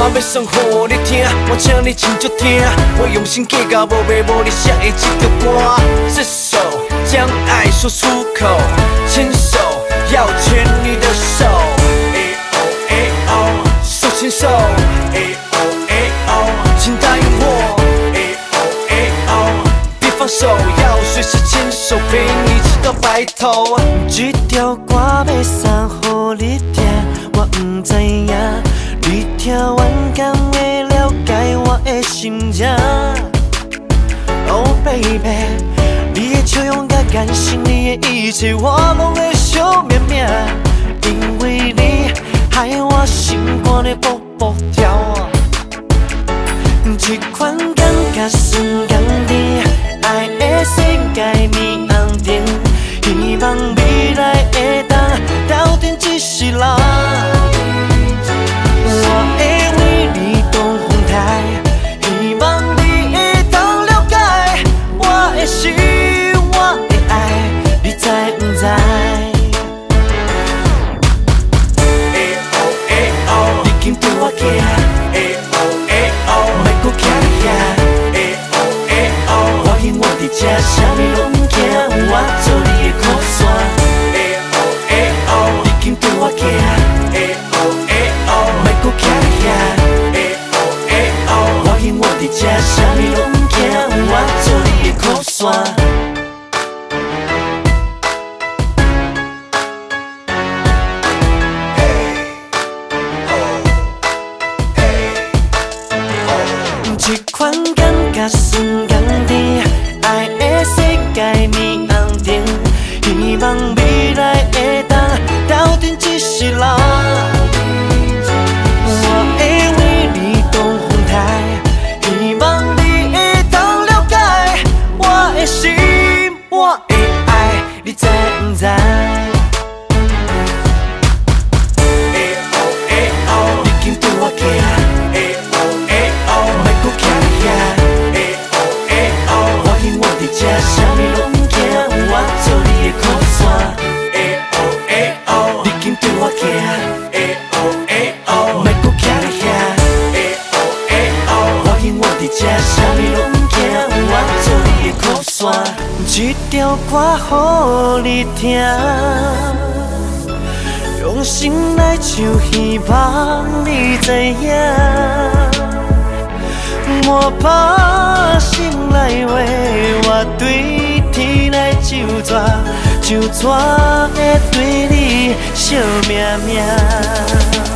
要送予你听，我请你真足听。我用心计较，无卖无你写的这条歌。这首将爱说出口，牵手要牵你的手。哎哦哎哦，手牵手。哎哦哎哦，请答应我。哎哦哎哦，别放手，要随时牵手，陪你直到白头。这条歌要送予你听，我不知影。 你听完敢会了解我的心情 ？Oh baby， 你的笑容甲感性，你的一切我拢会惜命命，因为你害我心肝在噗噗跳。这款感觉算甘甜，爱的世界面红灯，希望未来会当斗阵一世人。 我会为你挡风台，希望你会当了解我的心，我的爱，你知不知？哎哦哎哦，你紧对我行，哎哦哎哦，莫搁徛在遐，哎哦哎哦，我永远伫这，啥物拢不惊，有我做你的靠山。哎哦哎哦，你紧对我行，哎哦哎哦，莫搁徛在遐，哎哦哎哦，我永远伫这，啥物拢不惊，有我做你的靠山。 这款感觉算甘甜，爱的世界面红灯，希望未来会当斗阵一世人。我会为你挡风台，希望你会当了解我的心，我的爱，你知不知？ 啥物拢不惊，有我做你的靠山。哎哦哎哦，你紧对我行。哎哦哎哦，莫搁徛在遐。哎哦哎哦，我永远伫这，啥物拢不惊，有我做你的靠山。这条歌予你听，用心来唱，希望你知影。 我把心内话，我对天来就绝会对你惜命命。